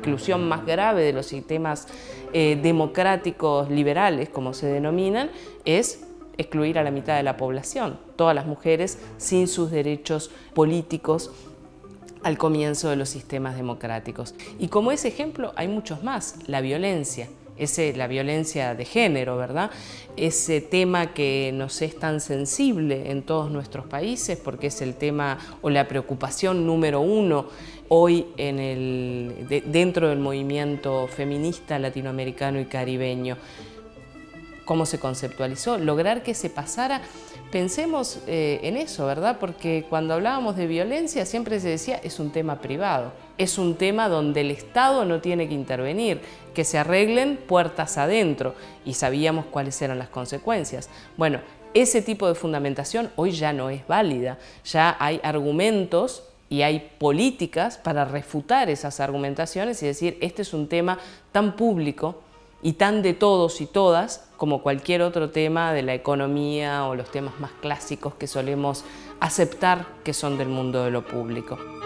exclusión más grave de los sistemas democráticos liberales, como se denominan, es excluir a la mitad de la población, todas las mujeres sin sus derechos políticos al comienzo de los sistemas democráticos. Y como ese ejemplo hay muchos más, la violencia. La violencia de género, ¿verdad? Ese tema que nos es tan sensible en todos nuestros países porque es el tema o la preocupación número uno hoy dentro del movimiento feminista latinoamericano y caribeño. ¿Cómo se conceptualizó? Lograr que se pasara. Pensemos en eso, ¿verdad? Porque cuando hablábamos de violencia siempre se decía es un tema privado, es un tema donde el Estado no tiene que intervenir, que se arreglen puertas adentro, y sabíamos cuáles eran las consecuencias. Bueno, ese tipo de fundamentación hoy ya no es válida, ya hay argumentos y hay políticas para refutar esas argumentaciones y decir este es un tema tan público y tan de todos y todas como cualquier otro tema de la economía o los temas más clásicos que solemos aceptar que son del mundo de lo público.